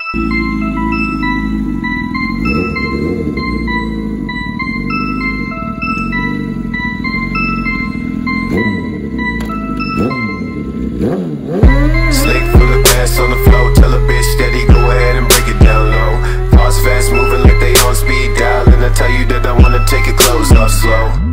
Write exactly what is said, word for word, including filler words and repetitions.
Slick full of gas on the floor, tell a bitch steady, go ahead and break it down low. Fast, fast moving like they on speed dial, and I tell you that I wanna take your clothes off slow.